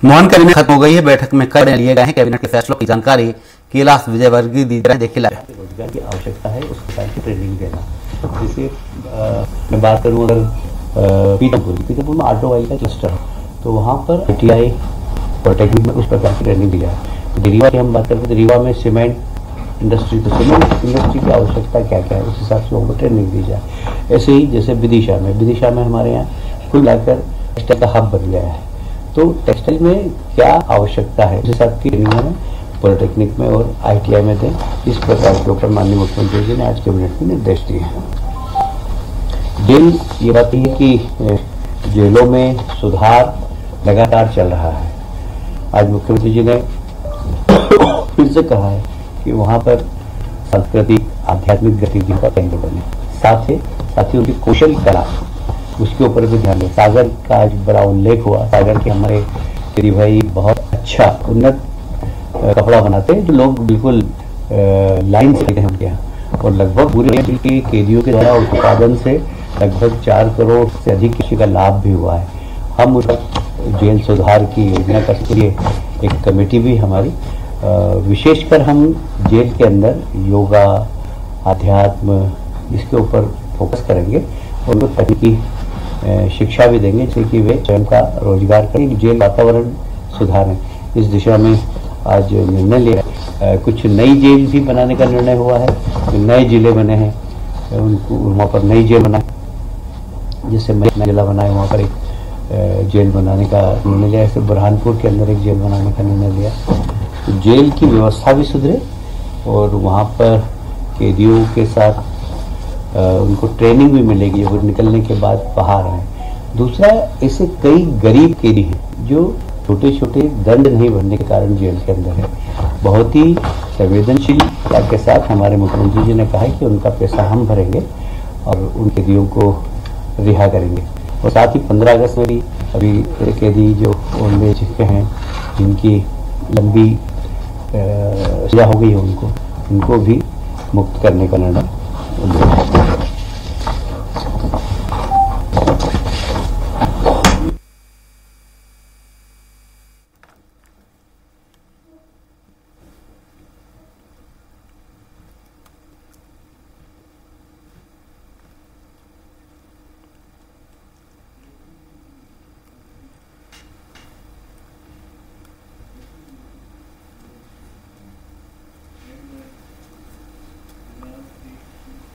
मौन कैबिनेट खत्म हो गई है। बैठक में कई लिए गए हैं। कैबिनेट के फैसलों की जानकारी कैलाश विजयवर्गीय दी जाए। देखिए रोजगार की आवश्यकता है, उस प्रकार की ट्रेनिंग देना। जैसे मैं बात करूँ अगर पीतमपुर में ऑटोमोबाइल का क्लस्टर है तो वहाँ पर ITI पॉलिटेक्निक में उस प्रकार की ट्रेनिंग दी जाए। रीवा की हम बात करते हैं तो रीवा में सीमेंट इंडस्ट्री, तो सीमेंट इंडस्ट्री की आवश्यकता क्या क्या है उस हिसाब से उनको ट्रेनिंग दी जाए। ऐसे ही जैसे विदिशा में हमारे यहाँ कुल मिलाकर टेक्सटाइल का हब बन गया है, तो टेक्सटाइल में क्या आवश्यकता है उस हिसाब की ट्रेनिंग हमें पॉलिटेक्निक में और ITI में दें। इस प्रकार के ऊपर माननीय मुख्यमंत्री जी ने आज कैबिनेट में निर्देश दिए हैं। जेल, ये बात है कि जेलों में सुधार लगातार चल रहा है। आज मुख्यमंत्री जी ने फिर से कहा है कि वहाँ पर सांस्कृतिक आध्यात्मिक गतिविधियों का केंद्र बने, साथ ही उनकी कौशल कला उसके ऊपर भी ध्यान दें। सागर का आज बड़ा उल्लेख हुआ। सागर के हमारे तेरी भाई बहुत अच्छा उन्नत कपड़ा बनाते हैं जो लोग बिल्कुल लाइन से हैं उनके यहाँ, और लगभग पूरे के कैदियों के द्वारा उत्पादन से लगभग 4 करोड़ से अधिक किसी का लाभ भी हुआ है। हम उस जेल सुधार की योजना का लिए एक कमेटी भी हमारी, विशेषकर हम जेल के अंदर योगा, अध्यात्म इसके ऊपर फोकस करेंगे और उनको तकनीकी शिक्षा भी देंगे जिससे कि वे स्वयं का रोजगार करें। जेल वातावरण सुधारें, इस दिशा में आज निर्णय लिया। कुछ नई जेल भी बनाने का निर्णय हुआ है। नए जिले बने हैं, उनको वहाँ पर नई जेल बनाए, जिससे नया जिला बनाए वहाँ पर एक जेल बनाने का निर्णय लिया। ऐसे बुरहानपुर के अंदर एक जेल बनाने का निर्णय लिया। तो जेल की व्यवस्था भी सुधरे और वहाँ पर कैदियों के साथ उनको ट्रेनिंग भी मिलेगी वो निकलने के बाद बाहर आए। दूसरा, ऐसे कई गरीब कैदी हैं जो छोटे छोटे दंड नहीं भरने के कारण जेल के अंदर है। बहुत ही संवेदनशीलता के साथ हमारे मुख्यमंत्री जी ने कहा है कि उनका पैसा हम भरेंगे और उन कैदियों को रिहा करेंगे। और साथ ही 15 अगस्त में भी अभी कैदी जो ओल्ड एज के हैं जिनकी लंबी सजा हो गई है उनको भी मुक्त करने का निर्णय